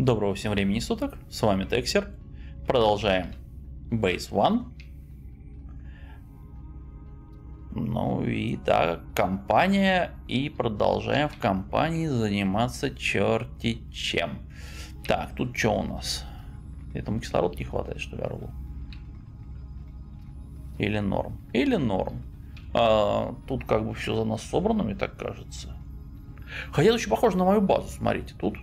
Доброго всем времени суток, с вами Тексер. Продолжаем Base One. Ну и да, компания. И продолжаем в компании заниматься черти чем. Так, тут что у нас? Этому кислород не хватает, что ли, орлу? Или норм? Или норм. Тут как бы все за нас собрано, мне так кажется. Хотя это очень похоже на мою базу, смотрите, тут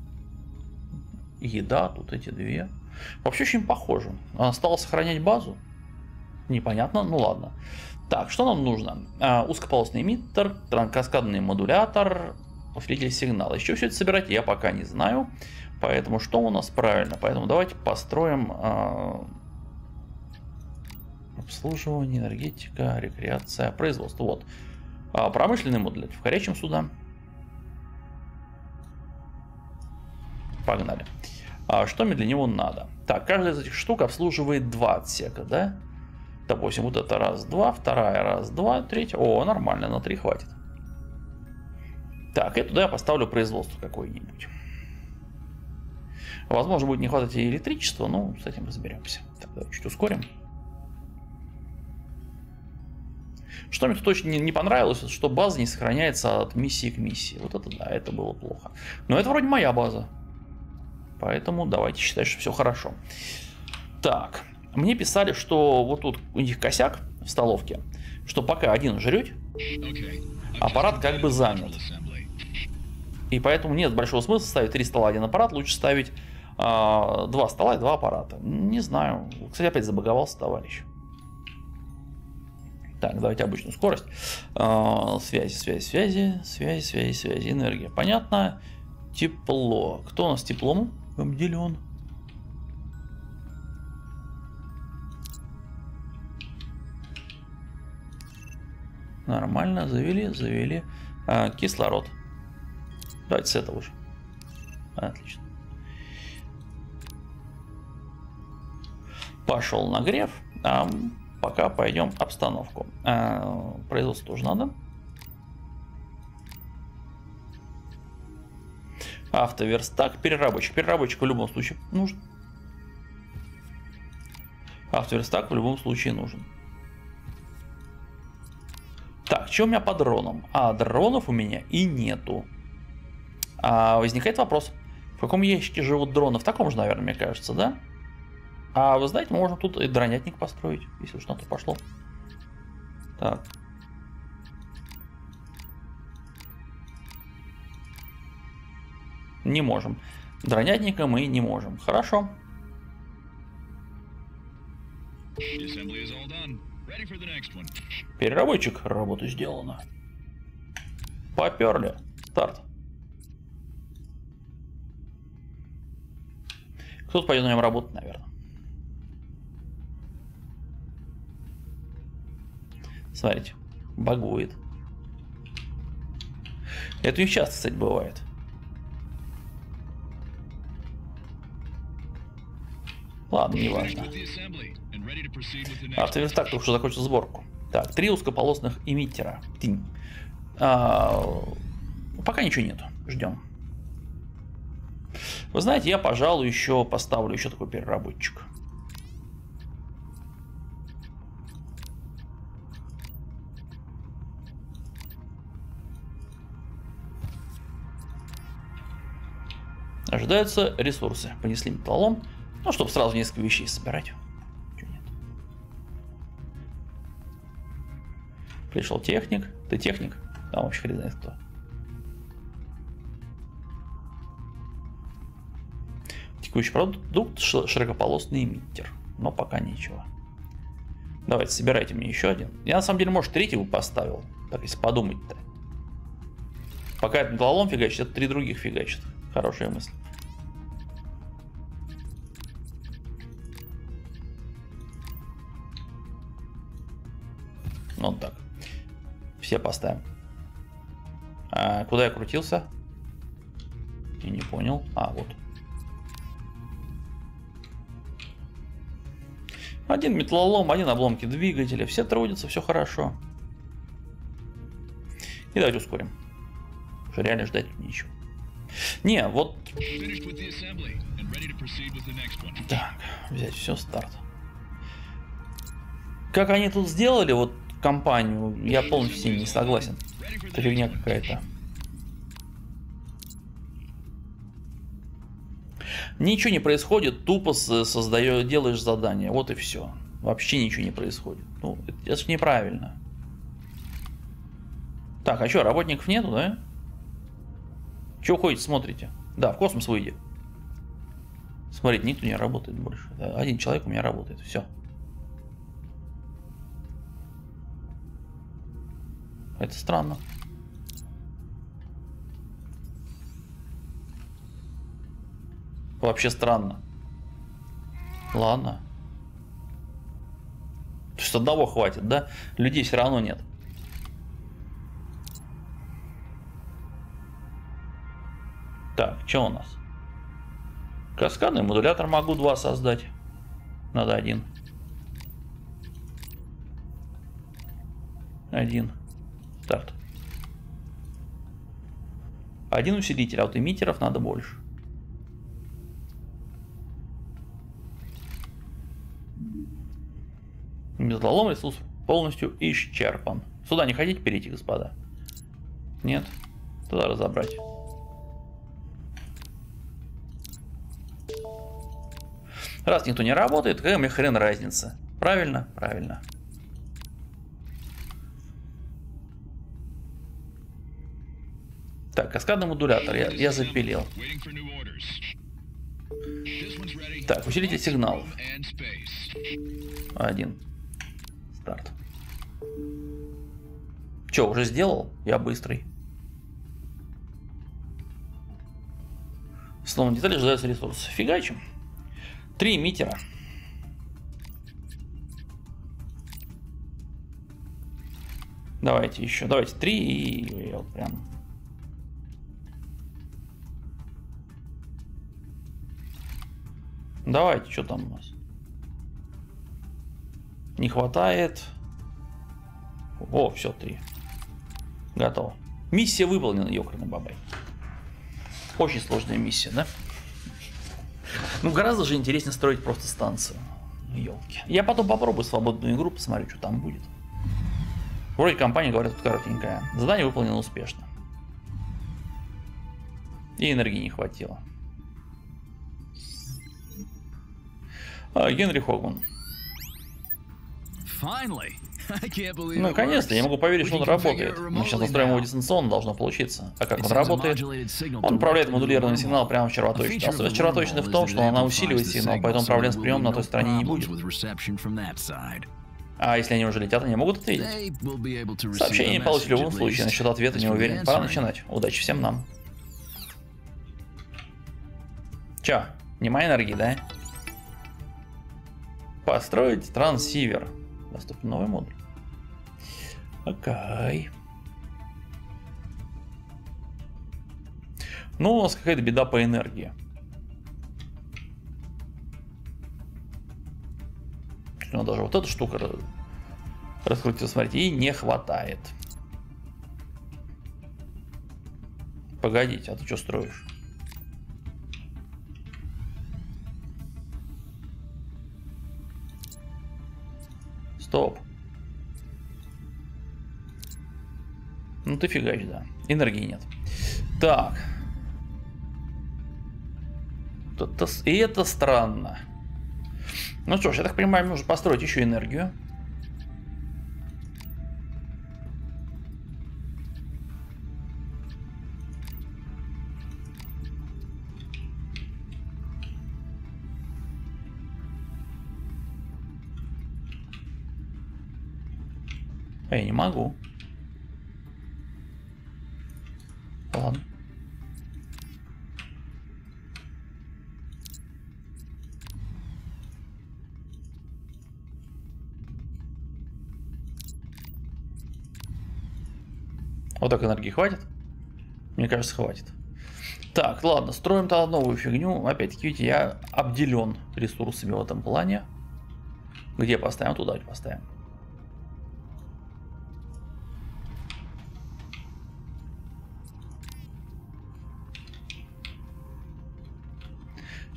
еда, тут эти две. Вообще очень похоже. Стало сохранять базу. Непонятно, ну ладно. Так, что нам нужно? Узкополосный эмиттер, каскадный модулятор, усилитель сигнала. Еще все это собирать я пока не знаю. Поэтому что у нас правильно? Поэтому давайте построим обслуживание, энергетика, рекреация, производство. Вот. Промышленный модуль в горячем суда. Погнали. Что мне для него надо? Так, каждая из этих штук обслуживает два отсека, да? Допустим, вот это раз, два, вторая раз, два, третья. О, нормально, на 3 хватит. Так, и туда я поставлю производство какое-нибудь. Возможно, будет не хватать и электричества, но с этим разберемся. Так, давайте чуть ускорим. Что мне тут очень не понравилось, что база не сохраняется от миссии к миссии. Вот это да, это было плохо. Но это вроде моя база. Поэтому давайте считать, что все хорошо. Так, мне писали, что вот тут у них косяк в столовке, что пока один жрет, аппарат как бы занят. И поэтому нет большого смысла ставить 3 стола, 1 аппарат, лучше ставить 2 стола и 2 аппарата. Не знаю. Кстати, опять забаговался товарищ. Так, давайте обычную скорость. Связи, энергия. Понятно. Тепло. Кто у нас теплом обделен? Нормально, завели. Кислород. Давайте с этого же. Отлично. Пошел нагрев. Пока пойдем обстановку. Производство тоже надо. Автоверстак, переработчик. Переработчик в любом случае нужен. Автоверстак в любом случае нужен. Так, что у меня по дронам? Дронов у меня и нету. Возникает вопрос, в каком ящике живут дроны? В таком же, наверное, мне кажется, да? Вы знаете, мы можем тут и дронятник построить, если уж на то пошло. Так. Не можем. Дронятника мы не можем. Хорошо. Переработчик, работа сделана. Поперли. Старт. Кто-то пойдет на нем работать, наверное. Смотрите, багует. Это у них часто, кстати, бывает. Ладно, не важно. Автоверстак только что закончил сборку. Так, 3 узкополосных эмиттера. Пока ничего нету. Ждем. Вы знаете, я, пожалуй, еще поставлю еще такой переработчик. Ожидаются ресурсы. Понесли металлолом. Ну, чтобы сразу несколько вещей собирать. Пришел техник. Ты техник? Там вообще хрен знает кто. Текущий продукт широкополосный эмиттер. Но пока ничего. Давайте, собирайте мне еще один. Я на самом деле, может, 3-го поставил. Так, если подумать-то. Пока этот металлолом фигачит, это 3 других фигачит. Хорошая мысль. Вот так. Все поставим. Куда я крутился? Я не понял. Вот. Один металлолом, один обломки двигателя. Все трудятся, все хорошо. И давайте ускорим. Уже реально ждать нечего. Не, вот... Так, взять все, старт. Как они тут сделали, вот, компанию, я полностью с ним не согласен. Это фигня какая-то. Ничего не происходит, тупо создаешь, делаешь задание, вот и все. Вообще ничего не происходит. Ну, это же неправильно. Так, а что, работников нету, да? Чего ходите, смотрите? Да, в космос выйди. Смотрите, никто не работает больше. Да, один человек у меня работает, все. Это странно. Вообще странно. Ладно. То есть одного хватит, да? Людей все равно нет. Так, что у нас? Каскадный модулятор могу 2 создать. Надо 1. 1. Старт. 1 усилитель, а вот эмиттеров надо больше. Металлолом ресурс полностью исчерпан. Сюда не хотите перейти, господа? Нет? Туда разобрать. Раз никто не работает, какая мне хрен разница? Правильно? Правильно. Так, каскадный модулятор я запилил. Так, усилитель сигналов. 1. Старт. Че, уже сделал? Я быстрый. Словно детали ожидаются ресурсы. Фигачим. 3 эмиттера. Давайте еще. Давайте 3 и вот прям. Давайте, что там у нас? Не хватает. О, все, 3. Готово. Миссия выполнена, ёкарный бабай. Очень сложная миссия, да? Ну, гораздо же интереснее строить просто станцию. Ёлки. Я потом попробую свободную игру, посмотрю, что там будет. Вроде компания, говорят, тут коротенькая. Задание выполнено успешно. И энергии не хватило. Генри Хогман. Ну, наконец-то, я могу поверить, что он работает. Мы сейчас настроим его дистанционно, должно получиться. А как он работает? Он управляет модулированный сигнал прямо в червоточине. Особенность червоточины в том, что она усиливает сигнал, поэтому проблем с приемом на той стороне не будет. А если они уже летят, они могут ответить? Сообщение не получат в любом случае, насчет ответа не уверен. Пора начинать. Удачи всем нам. Чё, нема энергии, да? Построить транссивер. Доступен новый модуль. Окей. Ну, у нас какая-то беда по энергии. Ну, даже вот эта штука раскрутила, смотрите, и не хватает. Погодите, а ты что строишь? Стоп. Ну ты фигач, да. Энергии нет. Так. И это странно. Ну что ж, я так понимаю, нужно построить еще энергию. А я не могу. Ладно. Вот так энергии хватит? Мне кажется, хватит. Так, ладно, строим тогда новую фигню. Опять-таки, видите, я обделен ресурсами в этом плане. Где поставим? Туда поставим.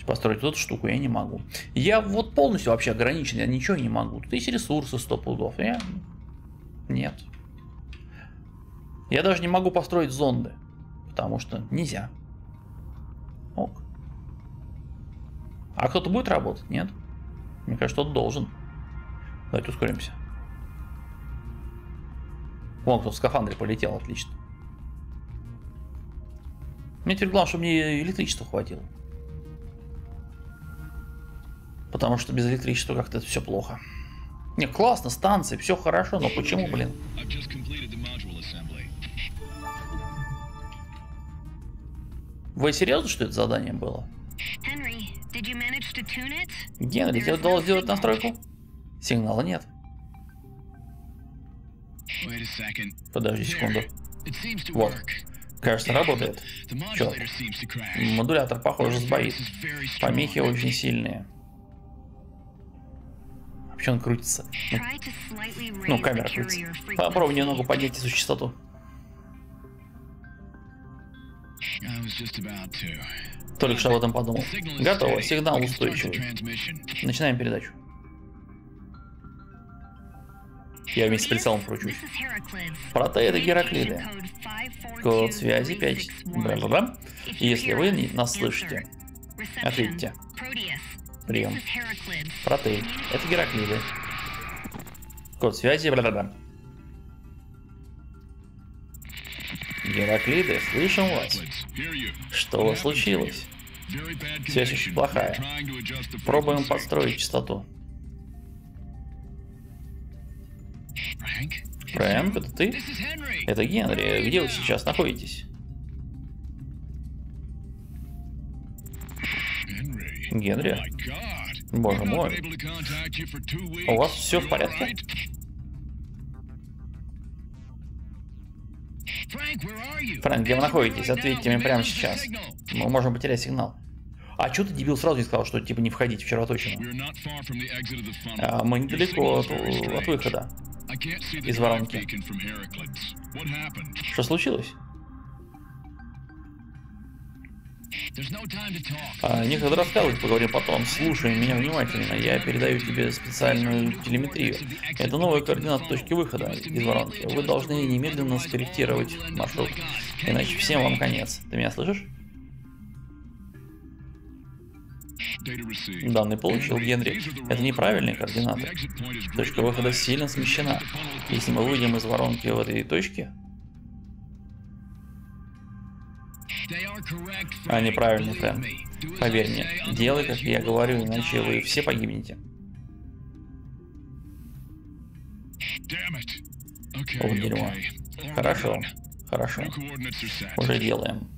Построить вот эту штуку я не могу. Я вот полностью вообще ограничен, я ничего не могу. Тут есть ресурсы 100 пудов. Нет. Я даже не могу построить зонды. Потому что нельзя. Ок. А кто-то будет работать? Нет? Мне кажется, кто-то должен. Давайте ускоримся. Вон кто в скафандре полетел, отлично. Мне теперь главное, чтобы мне электричества хватило. Потому что без электричества как-то это все плохо. Не, классно, станции, все хорошо, но почему, блин? Вы серьезно, что это задание было? Генри, тебе удалось сделать настройку? Сигнала нет. Подожди секунду. Вот. Кажется, работает. Черт. Модулятор, похоже, сбоит. Помехи очень сильные. А почему он крутится? Ну, камера крутится. Попробуй немного поднять эту частоту. Только что об этом подумал. Готово. Сигнал устойчивый. Начинаем передачу. Я вместе с прицелом кручусь. Протеи — это Гераклиды. Код связи 5. Бла-бла-бла. Если вы нас слышите, ответьте. Прием. Протеи — это Гераклиды. Код связи бла-бла-бла. Гераклиды, слышим вас. Что случилось? Связь очень плохая. Пробуем подстроить частоту. Фрэнк, это ты? Это Генри. Где вы сейчас находитесь? Генри? Боже мой. У вас все в порядке? Фрэнк, где вы находитесь? Ответьте мне прямо сейчас. Мы можем потерять сигнал. А что ты, дебил, сразу не сказал, что типа не входить в червоточину? Мы недалеко от выхода. Из воронки. Что случилось? Некогда рассказывать, поговорим потом. Слушай меня внимательно, я передаю тебе специальную телеметрию. Это новые координаты точки выхода из воронки. Вы должны немедленно скорректировать маршрут, иначе всем вам конец. Ты меня слышишь? Данные получил Генри. Это неправильные координаты. Точка выхода сильно смещена. Если мы выйдем из воронки в этой точке, они правильные, Фрэнк. Поверь мне, делай, как я говорю, иначе вы все погибнете. О, дерьмо. Хорошо, хорошо. Уже делаем.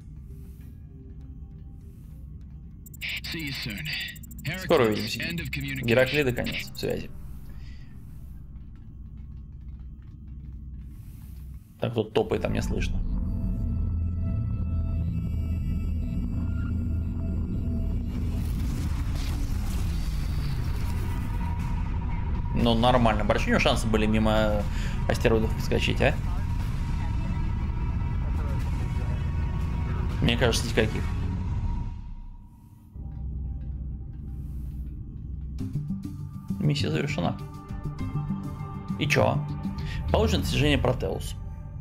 Скоро увидимся. Гераклиды, конец связи. Так, тут топает, а мне слышно. Ну, нормально. Большие у него шансы были мимо астероидов проскочить, а? Мне кажется, никаких. Миссия завершена. И чё? Получено достижение Протеус.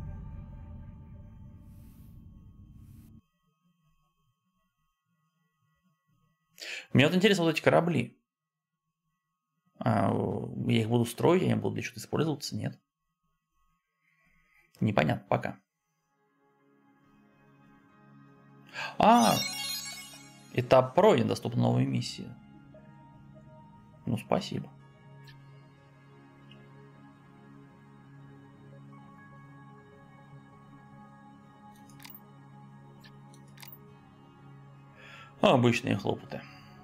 Мне вот интересно, вот эти корабли. Я их буду строить, они будут для чего-то использоваться, нет? Непонятно пока. Этап пройден, доступны новые миссии. Ну, спасибо. Обычные хлопоты.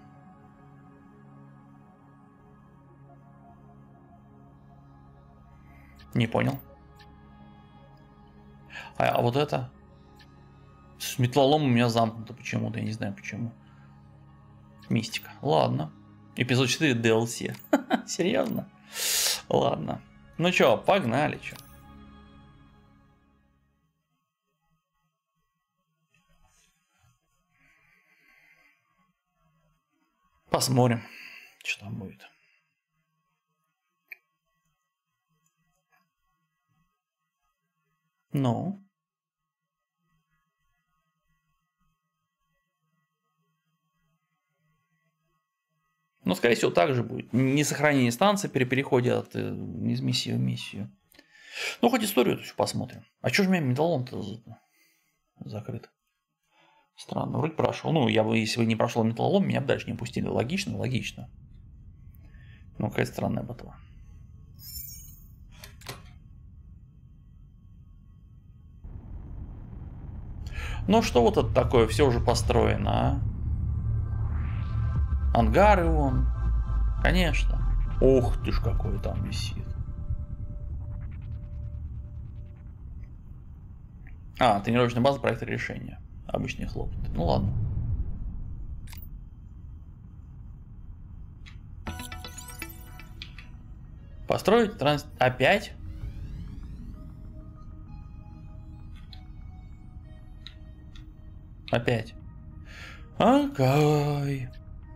Не понял. А вот это? С металлолом у меня замкнуто почему-то, я не знаю почему. Мистика. Ладно. Эпизод 4 DLC. Серьезно? Ладно. Ну чё, погнали, чё. Посмотрим, что там будет. Ну. Ну, скорее всего, так же будет. Не сохранение станции при переходе из миссии в миссию. Ну, хоть историю еще посмотрим. А что же у меня металлом-то закрыт? Странно, вроде прошел. Ну, я бы, если бы не прошел металлолом, меня бы дальше не пустили. Логично, логично. Ну, какая странная ботва. Ну, что вот это такое? Все уже построено, а? Ангары вон. Конечно. Ух ты ж, какой там висит. А, тренировочная база проекта решения. Обычные хлопоты. Ну ладно. Построить опять? Опять. Окей.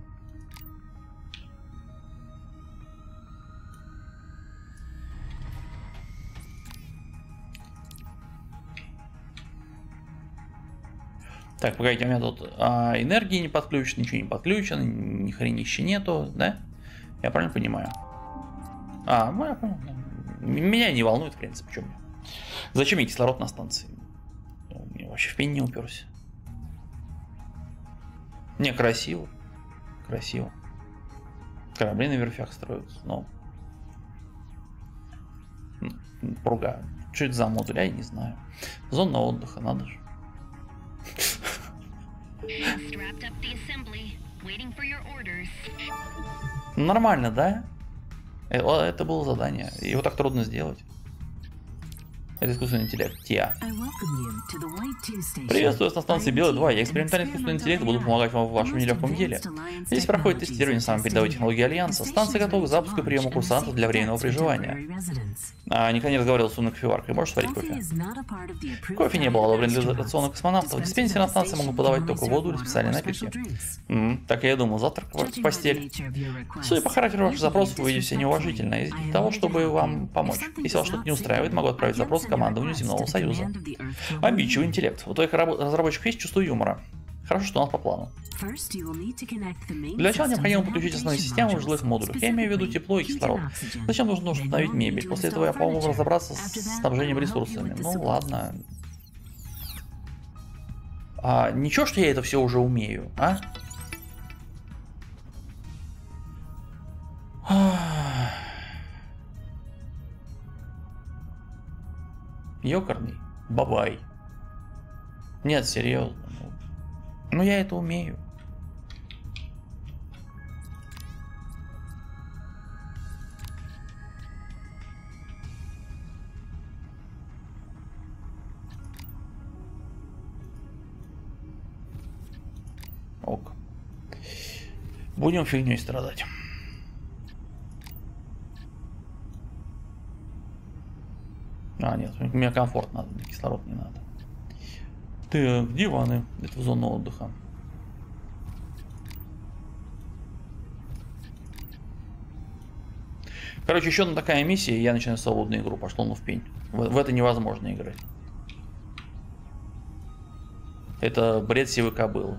Так, погодите, у меня тут энергии не подключено, ничего не подключено, ни хренища нету, да? Я правильно понимаю? Ну я понял. Меня не волнует, в принципе, что мне. Зачем мне кислород на станции? Мне вообще в пень не уперся. Не, красиво. Красиво. Корабли на верфях строятся, но... Пруга. Что это за модуль, я не знаю. Зона отдыха, надо же. Нормально, да? Это было задание. Его так трудно сделать. Это искусственный интеллект. ТИА. Приветствую на станции Белый 2. Я экспериментальный искусственный интеллект, буду помогать вам в вашем нелегком деле. Здесь проходит тестирование самой передовой технологии Альянса. Станция готова к запуску и приему курсантов для временного проживания. Никогда не разговаривал с умной кофеваркой. Можешь сварить кофе? Кофе не был одобрен для рациона космонавтов. Диспенсеры на станции могут подавать только воду или специальные напитки. Так я и думал, завтрак в постель. Судя по характеру ваших запросов, вы видите все неуважительно. Из того, чтобы вам помочь. Если вас что-то не устраивает, могу отправить запрос командованию Земного Союза. Обидчивый интеллект. У твоих разработчиков есть чувство юмора. Хорошо, что у нас по плану. Для начала необходимо подключить основные системы в жилых модулях. Я имею в виду тепло и кислород. Зачем нужно установить мебель? После этого я помогу разобраться с снабжением ресурсами. Ну ладно. Ничего, что я это все уже умею, а? Ёкарный бабай. Нет, серьезно. Ну я это умею. Ок. Будем фигней страдать. Нет, мне комфорт надо, мне кислород не надо. Так, диваны. Это в зону отдыха. Короче, еще одна такая миссия, и я начинаю свободную игру. Пошло ну в пень. В это невозможно играть. Это бред сивой кобылы.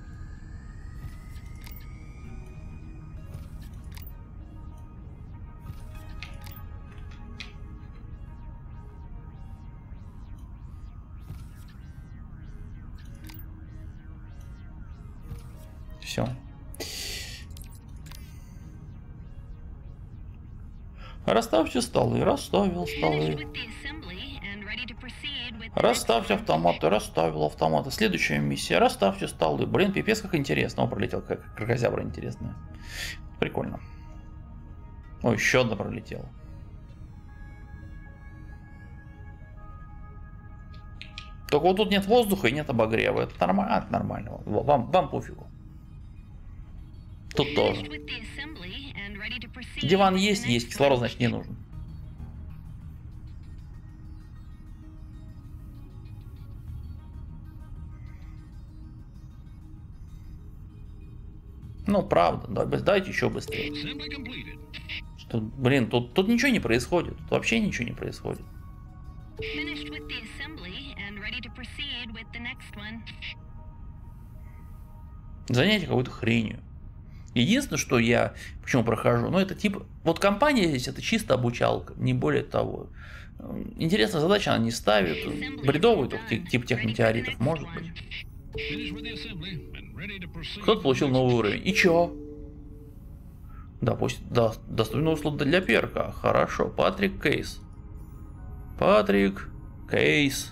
Все. Расставьте столы. Расставил столы. Расставьте автоматы. Расставил автоматы. Следующая миссия. Расставьте столы. Блин, пипец, как интересно. О, пролетел, как кракозябра интересная. Прикольно. Ой, еще одна пролетела. Только вот тут нет воздуха и нет обогрева. Это нормально. Это нормально. Вам пофигу. Тут тоже. Диван есть, кислород, значит, не нужен. Ну, правда, давайте еще быстрее. Что, блин, тут ничего не происходит. Тут вообще ничего не происходит. Занятие какой-то хренью. Единственное, что я почему прохожу, ну это типа, вот компания здесь это чисто обучалка, не более того. Интересная задача она не ставит, бредовый тип тех метеоритов может быть. Кто-то получил новый уровень. И чё? Да, пусть доступен услуг для перка. Хорошо, Патрик Кейс. Патрик Кейс.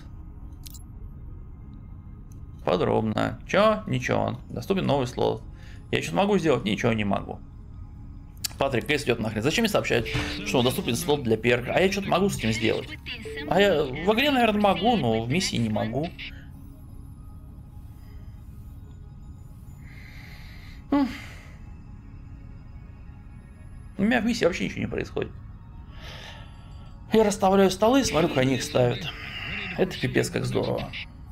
Подробно. Чё? Ничего. Доступен новый слот. Я что-то могу сделать? Ничего не могу. Патрик Кейс идет нахрен. Зачем мне сообщать, что доступен слот для перка? А я что-то могу с этим сделать? А я в игре, наверное, могу, но в миссии не могу. У меня в миссии вообще ничего не происходит. Я расставляю столы и смотрю, как они их ставят. Это пипец как здорово.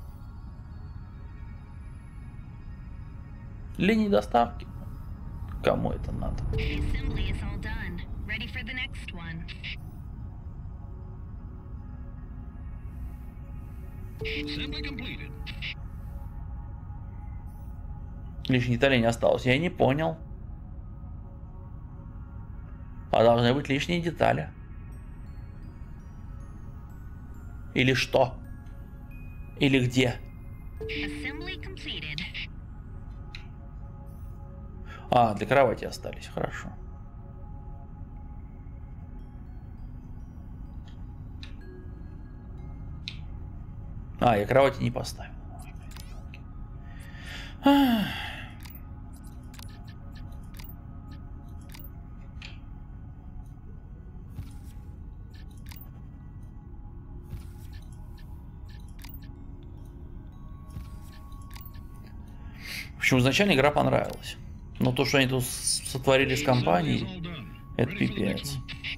Линии доставки. Кому это надо? Лишней деталей не осталось. Я не понял. А должны быть лишние детали. Или что? Или где? А, для кровати остались. Хорошо. А, я кровати не поставил. Почему изначально игра понравилась. Но то, что они тут сотворили с компанией, это пипец.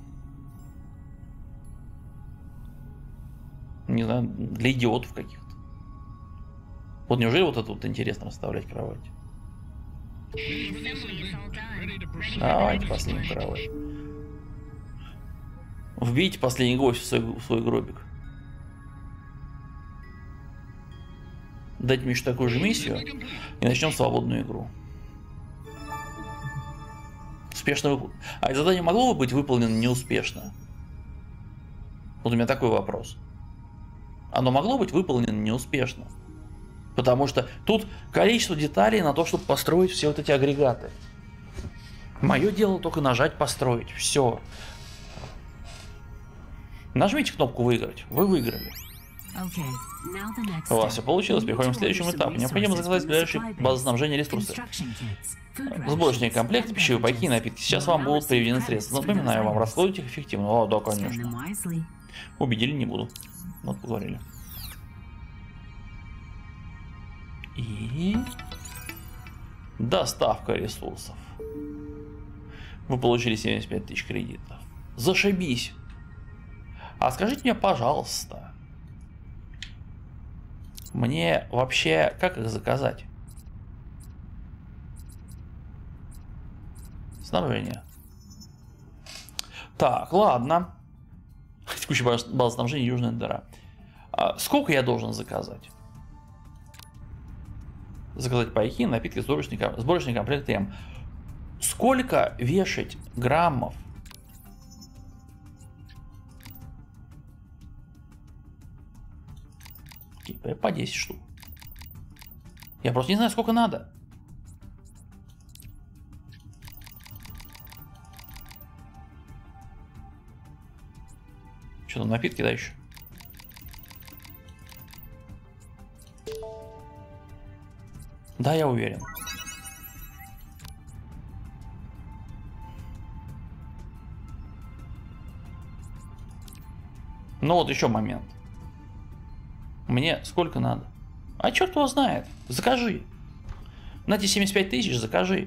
Не знаю, для идиотов каких-то. Вот неужели вот это вот интересно расставлять кровать? Давайте последнюю кровать. Вбейте последний гость в свой гробик. Дайте мне еще такую же миссию и начнем свободную игру. Успешно выполнено. А это задание могло бы быть выполнено неуспешно? Вот у меня такой вопрос. Оно могло быть выполнено неуспешно? Потому что тут количество деталей на то, чтобы построить все вот эти агрегаты. Мое дело только нажать «Построить». Все. Нажмите кнопку «Выиграть». Вы выиграли. У вас все получилось. Переходим к следующему этапу. Необходимо заказать ближайшие базы снабжения ресурсов. Сборочные комплекты, пищевые пайки и напитки. Сейчас вам будут приведены средства. Напоминаю вам, расходуйте их эффективно. О, да, конечно. Убедили, не буду. Вот поговорили. И... доставка ресурсов. Вы получили 75 тысяч кредитов. Зашибись. А скажите мне, пожалуйста, мне вообще как их заказать? Снабжение. Так, ладно. Текущая база снабжения Южная дыра. А сколько я должен заказать? Заказать пайки, напитки, сборочный комплект М. Сколько вешать граммов? Типа по 10 штук. Я просто не знаю, сколько надо. Что там, напитки, да, еще? Да, я уверен. Ну вот еще момент. Мне сколько надо? А черт его знает. Закажи. На эти 75 тысяч закажи.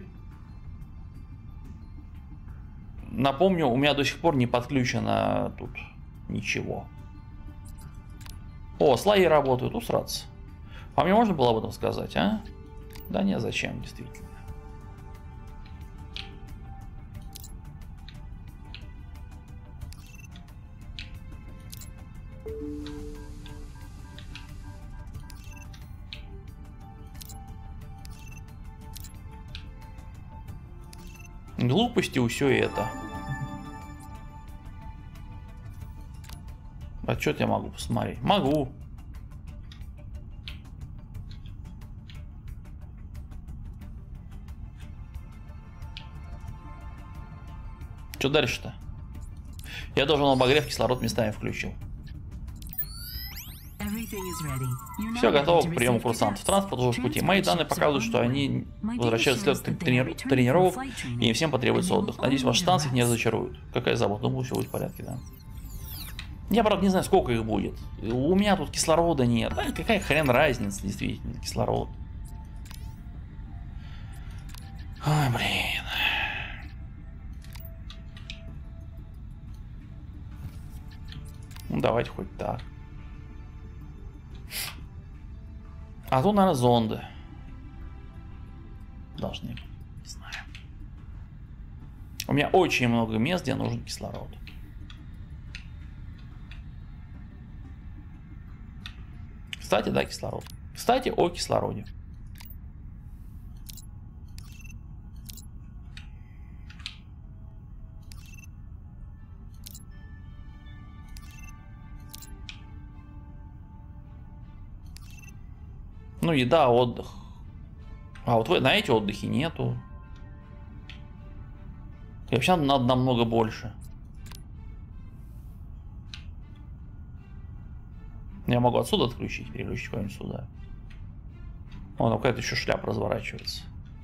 Напомню, у меня до сих пор не подключено тут ничего. О, слои работают, усраться. А мне можно было об этом сказать, а? Да не, зачем, действительно. Глупости все это. А что я могу посмотреть? Могу. Что дальше-то? Я должен обогрев кислород местами включил. Все готово к приему курсантов. Транспорт уже в пути. Мои данные показывают, что они возвращаются с тренировок, и им всем потребуется отдых. Надеюсь, ваши станции их не разочаруют. Какая забота? Думаю, все будет в порядке, да. Я, правда, не знаю, сколько их будет. У меня тут кислорода нет. Да, какая хрен разница, действительно, кислород. Ой, блин. Ну, давайте хоть так. А тут, наверное, зонды. Должны. Не знаю. У меня очень много мест, где нужен кислород. Кстати, да, кислород. Кстати, о кислороде. Ну, еда, отдых. А вот вы на эти отдыхи нету. И вообще надо намного больше. Я могу отсюда отключить, переключить куда-нибудь сюда. Вон, какая-то еще шляпа разворачивается.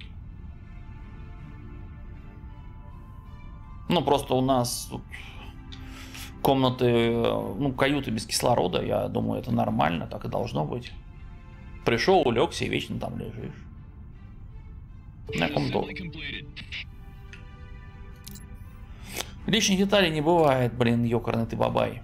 Ну, просто у нас тут комнаты, ну, каюты без кислорода. Я думаю, это нормально, так и должно быть. Пришел, улегся и вечно там лежишь. На комнату. Лишних деталей не бывает, блин, ёкарный ты бабай.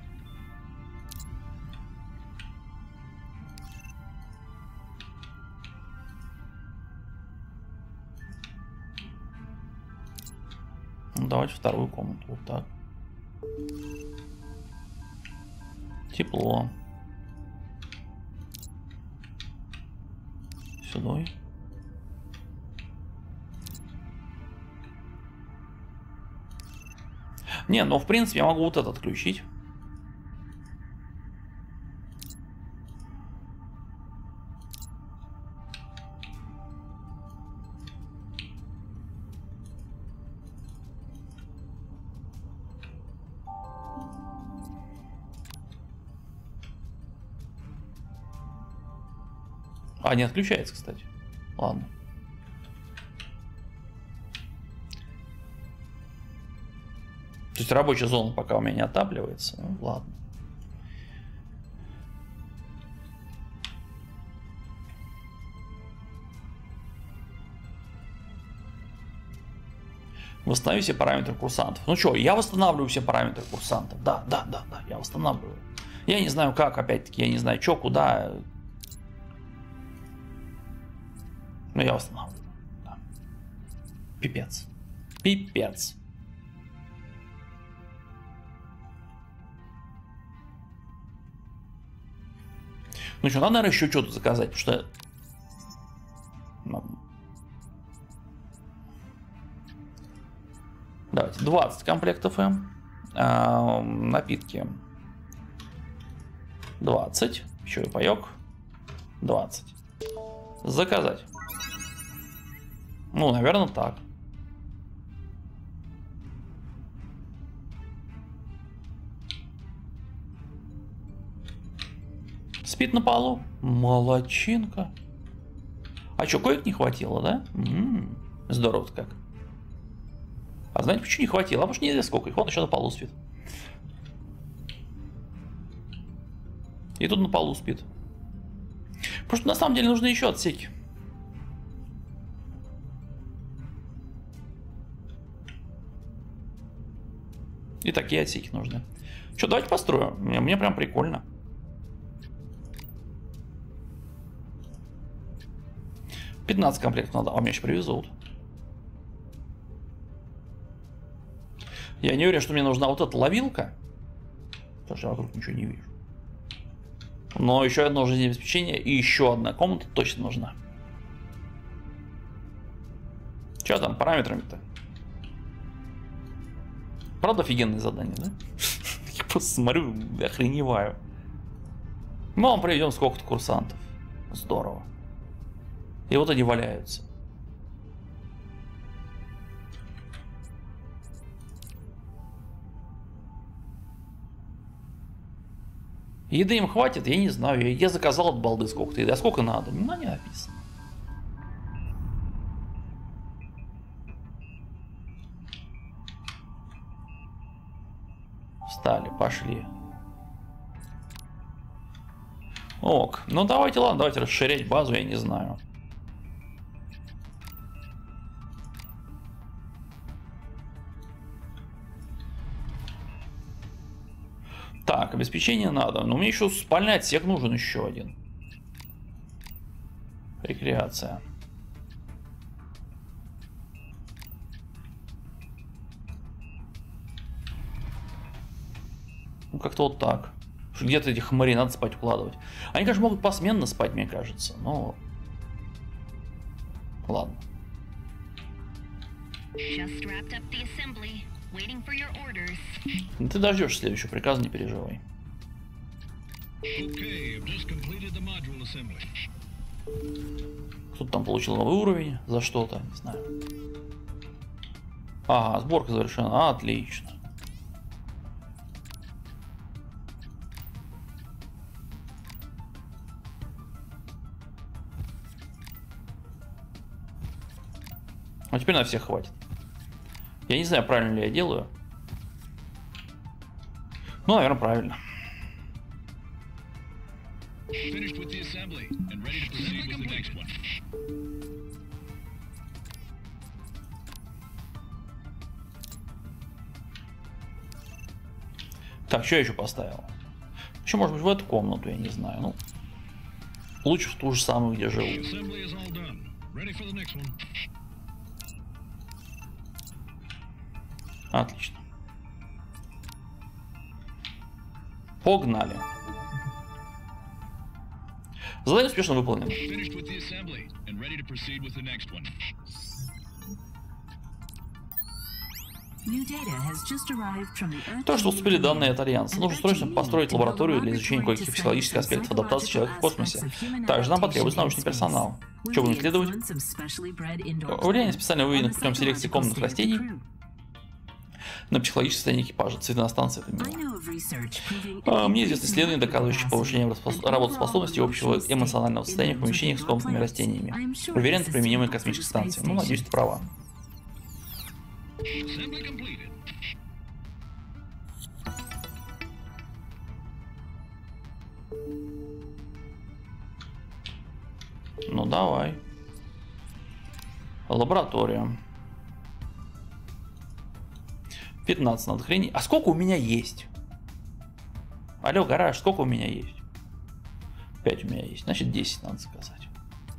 Ну, давайте вторую комнату. Вот так. Тепло. Сюда. Не, ну в принципе я могу вот этот отключить. А, не отключается, кстати. Ладно. То есть рабочая зона пока у меня не отапливается. Ну, ладно. Восстанови все параметры курсантов. Ну что, я восстанавливаю все параметры курсантов. Да, я восстанавливаю. Я не знаю как, опять-таки, я не знаю что, куда. Но я восстанавливаю. Да. Пипец. Пипец. Ну что, надо, наверное, еще что-то заказать, потому что... Давайте, 20 комплектов М. Напитки. 20. Еще и паек. 20. Заказать. Ну, наверное, так. Спит на полу. Молодчинка. А что, коек не хватило, да? Здорово-то как. А знаете, почему не хватило? А потому что неизвестно сколько их. Вот еще на полу спит. И тут на полу спит. Потому что на самом деле нужны еще отсеки. И такие отсеки нужны. Что, давайте построю. Мне прям прикольно. $15 комплектов надо, а мне еще привезут. Я не уверен, что мне нужна вот эта ловилка. Потому что я вокруг ничего не вижу. Но еще одно жизнеобеспечение и еще одна комната точно нужна. Что там параметрами-то? Правда, офигенное задание, да? Я просто смотрю, охреневаю. Мы вам приведем сколько-то курсантов. Здорово. И вот они валяются. Еды им хватит? Я не знаю. Я заказал от балды сколько-то еды. А сколько надо? Не написано. Встали, пошли. Ок. Ну давайте, ладно, давайте расширять базу, я не знаю. Так, обеспечение надо. Но мне еще спальный отсек нужен еще один. Рекреация. Ну как-то вот так. Где-то этих хмарей надо спать укладывать. Они, конечно, могут посменно спать, мне кажется, но... Ладно. Ты дождешься следующего приказа, не переживай. Кто-то там получил новый уровень за что-то, не знаю. Ага, сборка завершена. Отлично. А теперь на всех хватит. Я не знаю, правильно ли я делаю. Ну, наверное, правильно. Так, что я еще поставил? Еще, может быть, в эту комнату, я не знаю. Ну, лучше в ту же самую, где живу. Отлично. Погнали. Задание успешно выполнено. То, что успели данные от Альянса. Нужно срочно построить лабораторию для изучения кое-каких психологических аспектов адаптации человека в космосе. Также нам потребуется научный персонал. Что будем исследовать? Влияние специально выведенных путем селекции комнатных растений на психологическое состояние экипажа. Цветы на станции — это мило. Мне известны исследования, доказывающие повышение работоспособности и общего эмоционального состояния в помещениях с комнатными растениями. Уверен, это применимые к космической станции. Ну, надеюсь, ты права. Ну, давай. Лаборатория. 15 надо хрени. А сколько у меня есть? Алло, гараж, сколько у меня есть? 5 у меня есть. Значит, 10 надо заказать.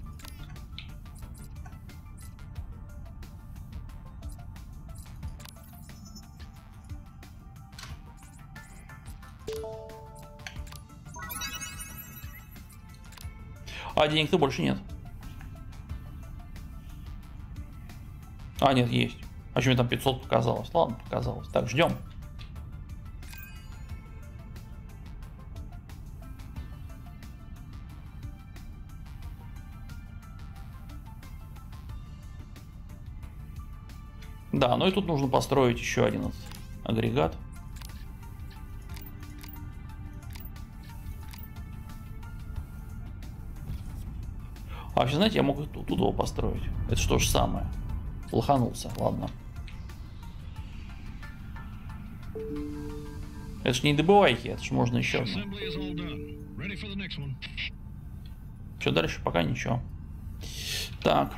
А денег-то больше нет. А, нет, есть. А что мне там 500 показалось? Ладно, показалось. Так, ждем. Да, ну и тут нужно построить еще один агрегат. А вообще, знаете, я мог тут его построить. Это что же самое. Лоханулся, ладно. Это ж не добывайки, это ж можно еще. Что дальше? Пока ничего. Так.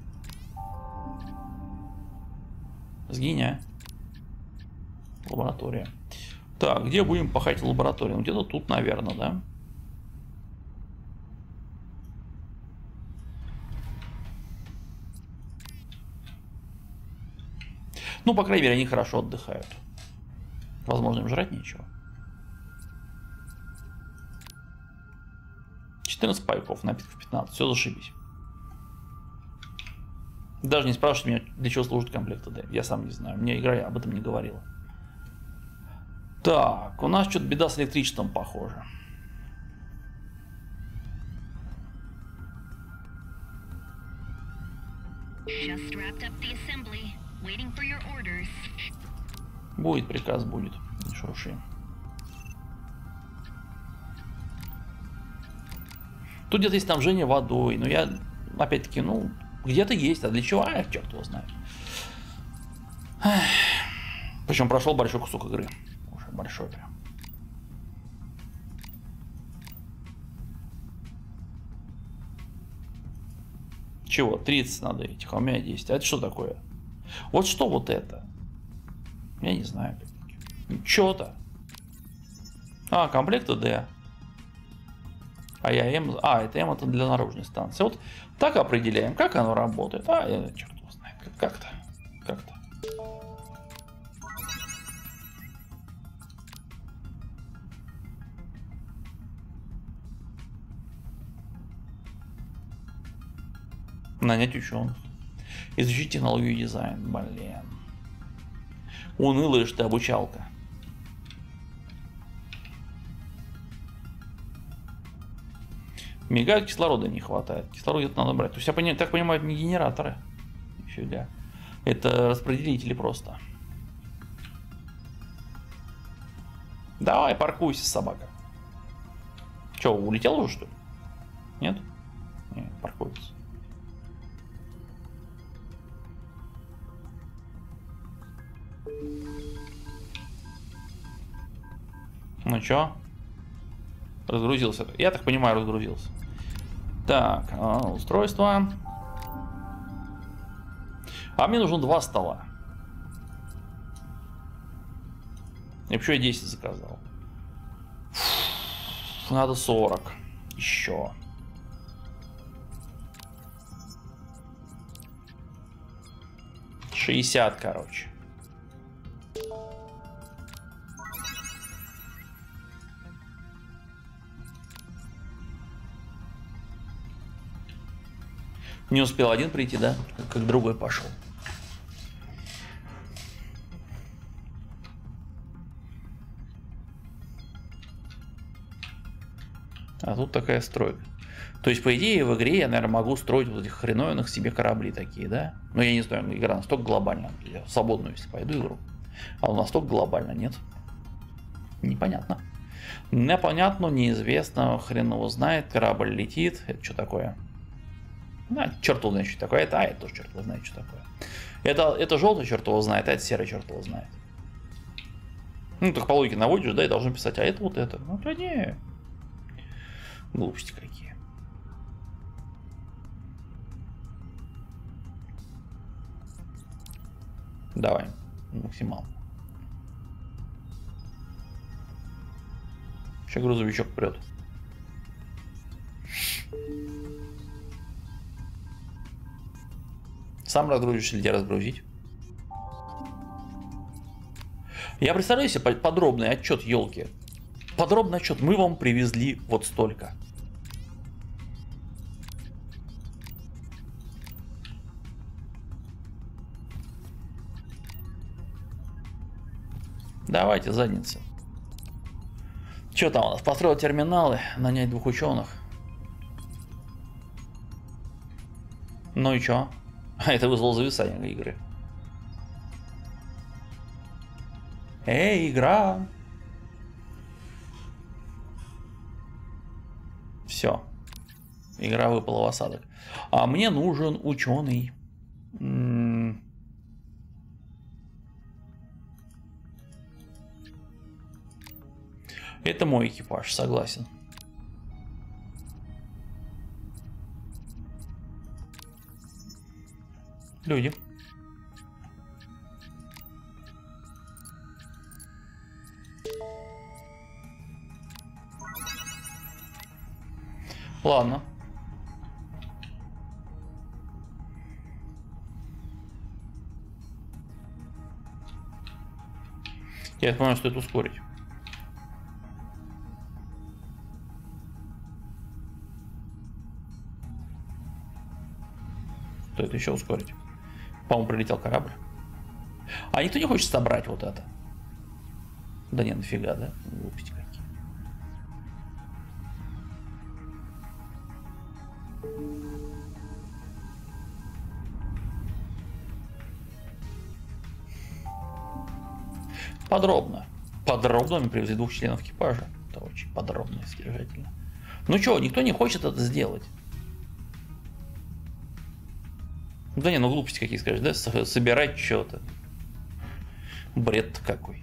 Сгинь, а. Лаборатория. Так, где будем пахать лабораторию? Где-то тут, наверное, да? Ну, по крайней мере, они хорошо отдыхают. Возможно, им жрать нечего. 14 пайков, напитков 15. Все, зашибись. Даже не спрашивайте меня, для чего служит комплект АД. Я сам не знаю. Мне игра об этом не говорила. Так, у нас что-то беда с электричеством, похоже. Будет приказ, будет. Не шурши. Тут где-то есть снабжение водой, но я, опять-таки, ну, где-то есть, а для чего? А, черт его знает. Причем прошел большой кусок игры. Уже большой прям. Чего? 30 надо этих, а у меня 10. А это что такое? Вот что вот это? Я не знаю. Чё-то. А, комплекты D. А я М. А, это М, это для наружной станции. Вот так определяем, как оно работает. А, черт его знает. Как-то. Как-то. Нанять ученых. Изучить технологию и дизайн. Блин. Унылая же ты обучалка. Мигают, кислорода не хватает. Кислород где-то надо брать. То есть я так понимаю, это не генераторы. Нифига. Это распределители просто. Давай, паркуйся, собака. Че, улетел уже, что ли? Нет? Нет, паркуется. Ну чё? Разгрузился. Я так понимаю, разгрузился. Так, устройство. А мне нужно 2 стола. Я почему я 10 заказал? Надо 40. Еще. $60, короче. Не успел один прийти, да? Как другой пошел. А тут такая стройка. То есть, по идее, в игре я, наверное, могу строить вот этих хреновинных себе корабли такие, да? Но я не знаю, игра настолько глобальна. Я свободную, если пойду игру. А он настолько глобально, нет? Непонятно. Непонятно, неизвестно, хрен его знает. Корабль летит. Это что такое? Черт его знает, что такое. Это тоже черт его знает, что такое. Это желтый черт его знает, а это серый черт его знает. Ну, так по логике наводишь, да, и должен писать, а это вот это. Ну, да не. Глупости какие. Давай, максимал. Сейчас грузовичок прет. Сам разгрузишь или тебя разгрузить? Я представляю себе подробный отчет, елки. Подробный отчет. Мы вам привезли вот столько. Давайте, задницы. Что там у нас? Построить терминалы, нанять 2 ученых. Ну и чё? А это вызвало зависание игры. Эй, игра! Все. Игра выпала в осадок. А мне нужен ученый. Это мой экипаж, согласен. Люди. Ладно. Я понимаю, что это ускорить. Стоит еще ускорить. По-моему, прилетел корабль. А никто не хочет собрать вот это? Да не, нафига, да? Глупости какие. Подробно. Подробно мы привезли 2 членов экипажа. Это очень подробно и содержательно. Ну что, никто не хочет это сделать. Да не, ну глупости какие скажешь, да? Собирать что-то. Бред какой.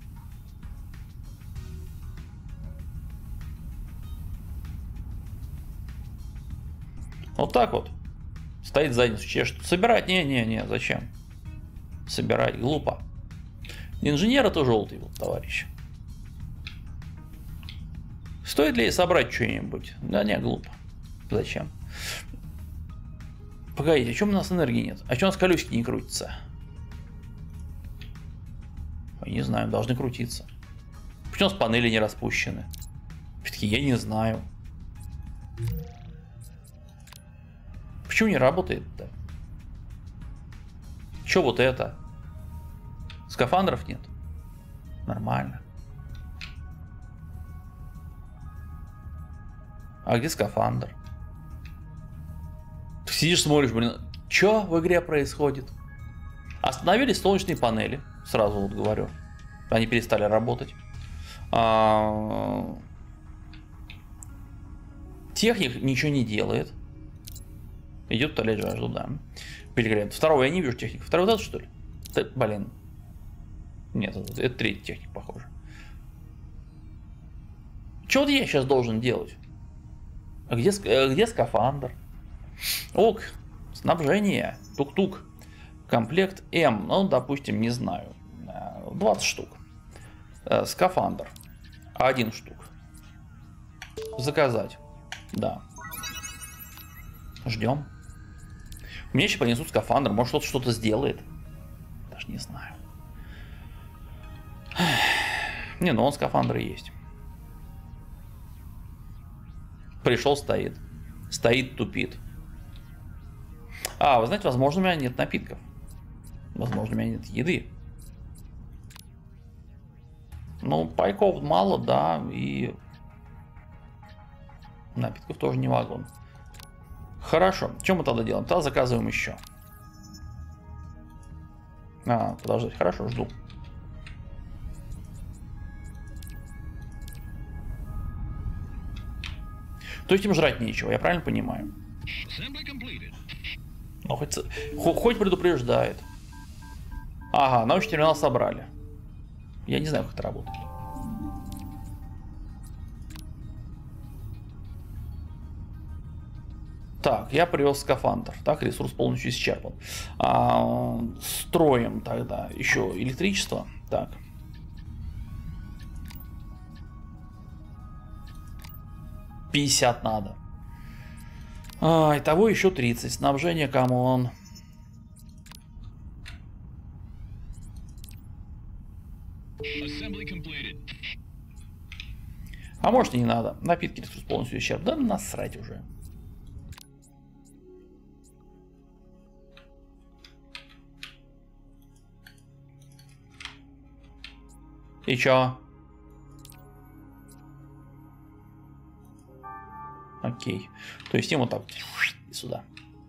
Вот так вот. Стоит задницу чешет. Собирать? Не, зачем? Собирать глупо. Инженер это желтый был, товарищ. Стоит ли собрать что-нибудь? Да не, глупо. Зачем? Погодите, а чем у нас энергии нет? А что у нас колесики не крутятся? Я не знаю, должны крутиться. Почему у нас панели не распущены? Все-таки я не знаю. Почему не работает-то? Че вот это? Скафандров нет? Нормально. А где скафандр? Ты сидишь, смотришь, блин, что в игре происходит? Остановились солнечные панели, сразу вот говорю. Они перестали работать. Техник ничего не делает. Идет в туалет, жажду, да. Пилигрим. Второго я не вижу техника. Второй вот этот, что ли? Блин. Нет, это третий техник, похоже. Что вот я сейчас должен делать? А где скафандр? Ок, снабжение. Тук-тук. Комплект М. Ну, допустим, не знаю. 20 штук. Скафандр. 1 штук. Заказать. Да. Ждем. Мне еще принесут скафандр. Может, кто-то что-то сделает. Даже не знаю. Не, ну он скафандр есть. Пришел, стоит. Стоит, тупит. А, вы знаете, возможно, у меня нет напитков. Возможно, у меня нет еды. Ну, пайков мало, да, и напитков тоже не вагон. Хорошо, что мы тогда делаем? Тогда заказываем еще. Подождите, хорошо, жду. То есть им жрать нечего, я правильно понимаю? Ну, хоть предупреждает. Ага, научный терминал собрали. Я не знаю, как это работает. Так, я привез скафандр. Так, ресурс полностью исчерпан. Строим тогда еще электричество. Так. $50 надо. Итого еще 30. Снабжение, камон. А может и не надо. Напитки ресурс полностью исчерпан. Да насрать уже. И чё? Окей. То есть им вот так и сюда.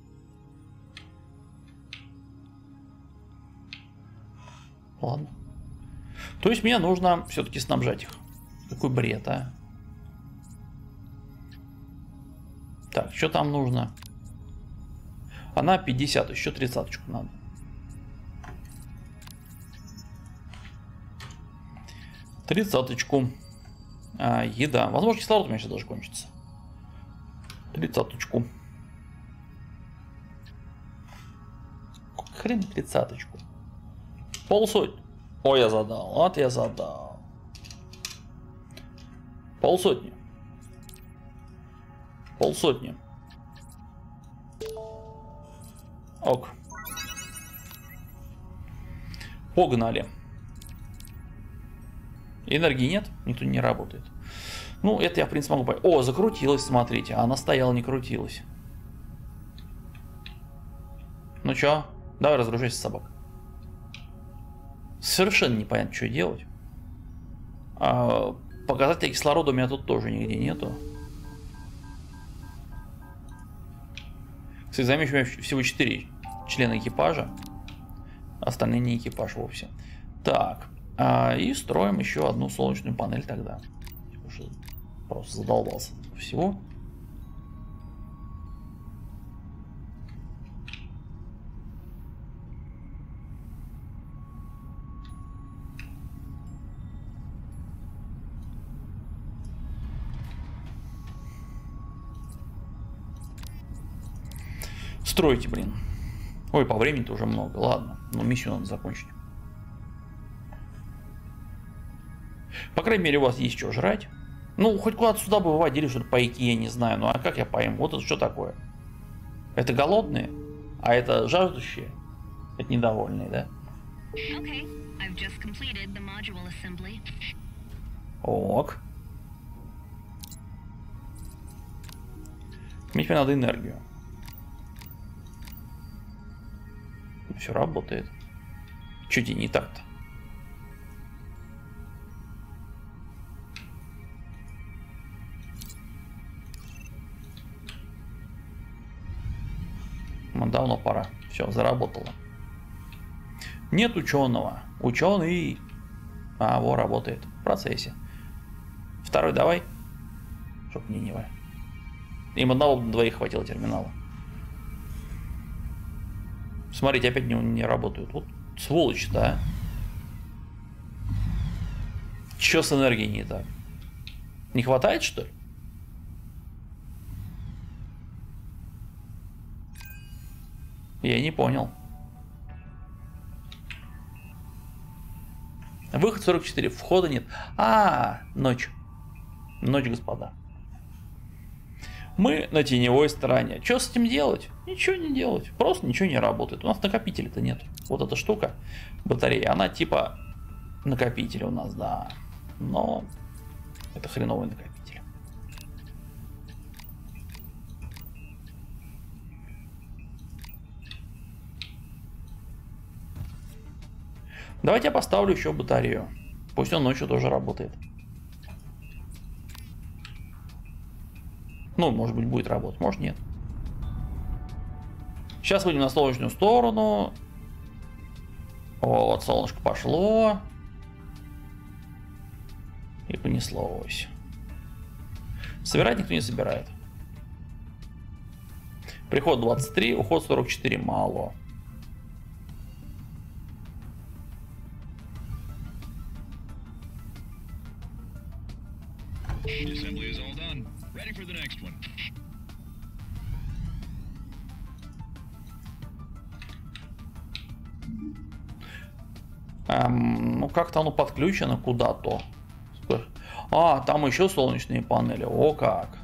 Ладно. То есть мне нужно все-таки снабжать их. Какой бред, а? Так, что там нужно? Она 50, еще 30-очку надо. Тридцаточку. Еда. Возможно, кислород у меня сейчас даже кончится. 30-очку. Хрен 30-очку. Полсотни. Ой, я задал. Вот я задал. Полсотни. Полсотни. Ок. Погнали. Энергии нет, никто не работает. Ну, это я, в принципе, могу понять. О, закрутилась, смотрите. Она стояла, не крутилась. Ну чё? Давай разгружайся, собак. Совершенно непонятно, что делать. Показателя кислорода у меня тут тоже нигде нету. Кстати, замечу, у меня всего 4 члена экипажа. Остальные не экипаж вовсе. Так. И строим еще одну солнечную панель тогда. Просто задолбался всего. Стройте, блин. Ой, по времени-то уже много. Ладно, но миссию надо закончить. По крайней мере, у вас есть что жрать. Ну, хоть куда-то сюда бы выводили, что-то пайки, я не знаю. Ну, а как я пойму? Вот это что такое? Это голодные? А это жаждущие? Это недовольные, да? Okay, I've just completed the module assembly. Ок. Мне теперь надо энергию. Все работает. Чуть и не так-то. Давно пора. Все, заработало. Нет ученого. Ученый. А, во, работает. В процессе. Второй давай. Чтоб мне не. Им одного двоих хватило терминала. Смотрите, опять не работают. Вот сволочь, да? Че с энергией не так? Не хватает, что ли? Я не понял. Выход 44. Входа нет. Ночь. Ночь, господа. Мы на теневой стороне. Что с этим делать? Ничего не делать. Просто ничего не работает. У нас накопителя-то нет. Вот эта штука, батарея, она типа накопителя у нас, да. Но это хреновый накопитель. Давайте я поставлю еще батарею. Пусть он ночью тоже работает. Ну, может быть, будет работать, может, нет. Сейчас выйдем на солнечную сторону. Вот, солнышко пошло. И понеслось. Собирать никто не собирает. Приход 23, уход 44, мало. Assembly is all done. Ready for the next one. Ну, как-то оно подключено куда-то. Там еще солнечные панели. О, как.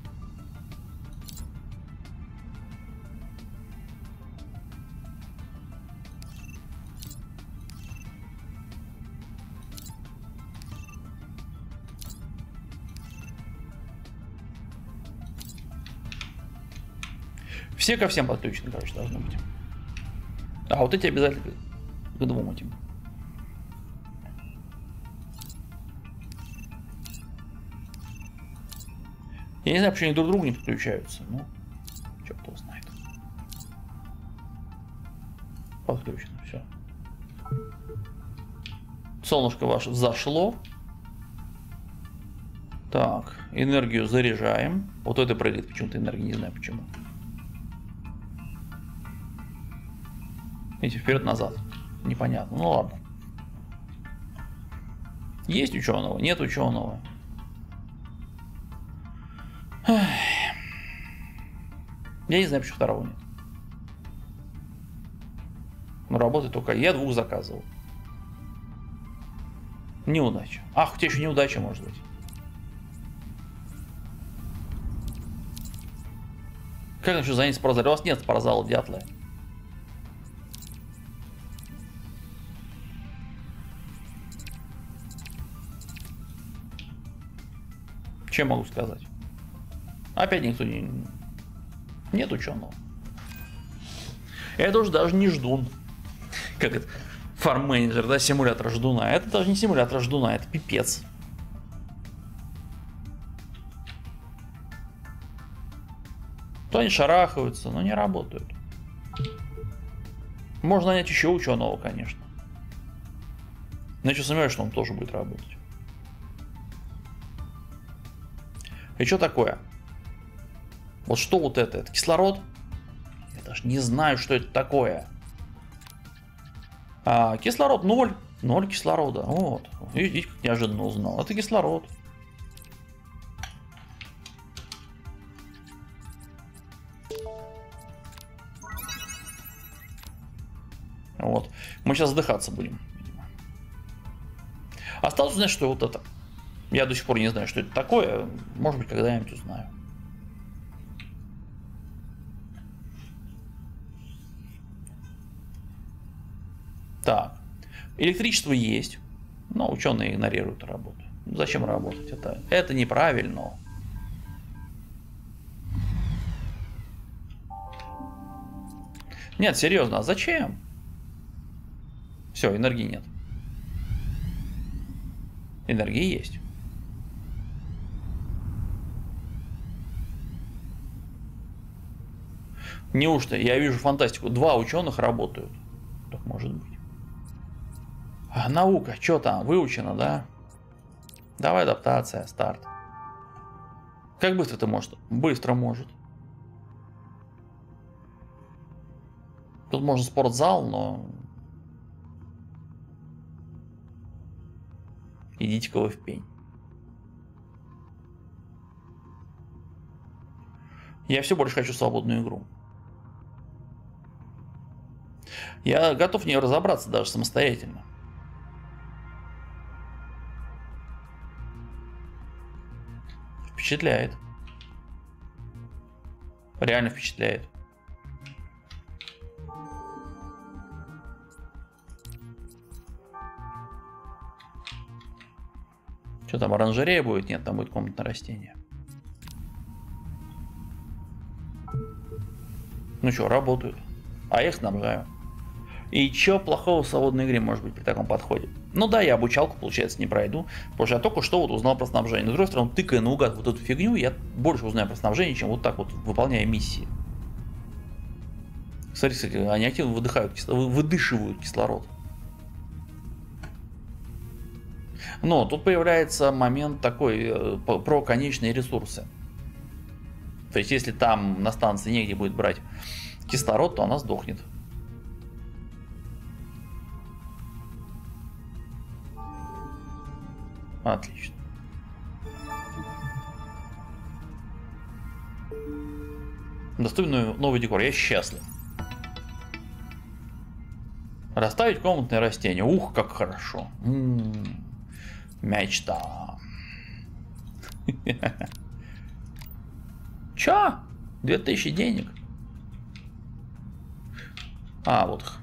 Все ко всем подключены, короче, должны быть. А вот эти обязательно к двум этим. Я не знаю, почему они друг к другу не подключаются. Ну, черт его знает. Подключено, все. Солнышко ваше взошло. Так, энергию заряжаем. Вот это прыгает почему-то энергия, не знаю почему. Видите, вперед-назад. Непонятно. Ну ладно. Есть ученого, нет ученого. Я не знаю, почему второго нет. Но работает только. Я двух заказывал. Неудача. Ах, у тебя еще неудача может быть. Как насчет занять спортзал? У вас нет спортзала, дятлы. Чем могу сказать? Опять никто не... Нет ученого. Это уже даже не ждун. Как это? Фарм-менеджер, да, симулятор ждуна. Это даже не симулятор ждуна, это пипец. То они шарахаются, но не работают. Можно нанять еще ученого, конечно. Но я еще сомневаюсь, что он тоже будет работать. И что такое? Вот что вот это? Это кислород? Я даже не знаю, что это такое. Кислород 0. 0 кислорода. Вот. Видите, как неожиданно узнал. Это кислород. Вот. Мы сейчас задыхаться будем. Осталось узнать, что вот это. Я до сих пор не знаю, что это такое. Может быть, когда-нибудь узнаю. Так. Электричество есть. Но ученые игнорируют работу. Зачем работать? Это неправильно. Нет, серьезно, а зачем? Все, энергии нет. Энергии есть. Неужто? Я вижу фантастику. 2 ученых работают. Так может быть. А наука, что там? Выучено, да? Давай адаптация, старт. Как быстро ты можешь? Быстро может. Тут можно спортзал, но... Идите-ка вы в пень. Я все больше хочу свободную игру. Я готов в ней разобраться даже самостоятельно. Впечатляет. Реально впечатляет. Что там, оранжерея будет? Нет, там будет комнатное растение. Ну что, работают. А я их снабжаю. И чё плохого в свободной игре может быть при таком подходе? Ну да, я обучалку, получается, не пройду, потому что я только что вот узнал про снабжение. Но с другой стороны, тыкая наугад вот эту фигню, я больше узнаю про снабжение, чем вот так вот выполняя миссии. Смотрите, они активно выдышивают кислород. Но тут появляется момент такой про конечные ресурсы. То есть, если там на станции негде будет брать кислород, то она сдохнет. Отлично. Доступен новый декор. Я счастлив. Расставить комнатные растения. Ух, как хорошо. Мечта. Чё? 2000 денег? А, вот их.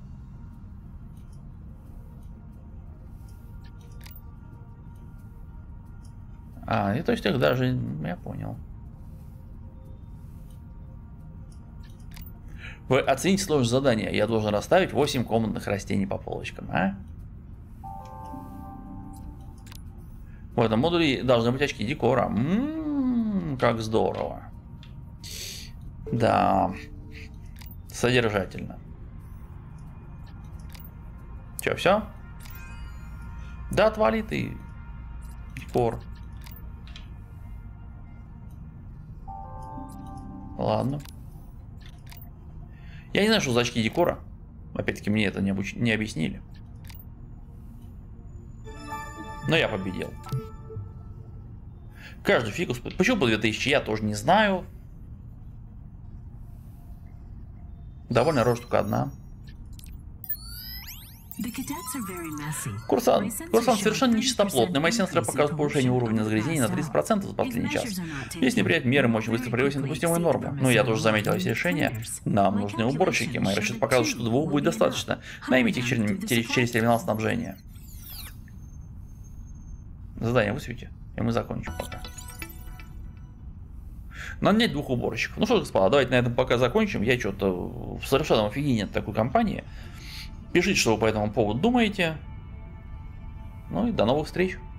И то есть их даже... Я понял. Вы оцените сложность задания. Я должен расставить 8 комнатных растений по полочкам, а? В этом модуле должны быть очки декора. Как здорово. Да. Содержательно. Че, все? Да, отвали ты. Декор. Ладно. Я не знаю, что за очки декора. Опять-таки, мне это не объяснили. Но я победил. Каждый фикус. Почему по 2000, я тоже не знаю. Довольно рожь только одна. Курсант совершенно нечистоплотный. Мои сенсоры показывают повышение уровня загрязнения на 30% за последний час. Если принять меры, мы очень быстро превысим допустимую норму. Но я тоже заметил эти решения. Нам нужны уборщики. Мои расчеты показывают, что 2 будет достаточно. Наймите их через терминал снабжения. Задание высвети, и мы закончим пока. Надо нанять 2 уборщиков. Ну что, господа, давайте на этом пока закончим. Я что-то в совершенном офигении от такой компании. Пишите, что вы по этому поводу думаете. Ну и до новых встреч.